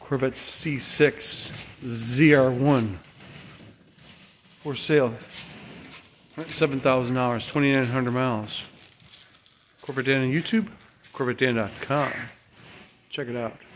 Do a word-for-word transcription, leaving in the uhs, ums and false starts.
Corvette C six Z R one for sale. seven thousand dollars, twenty-nine hundred miles. Corvette Dan on YouTube, Corvette Dan dot com. Check it out.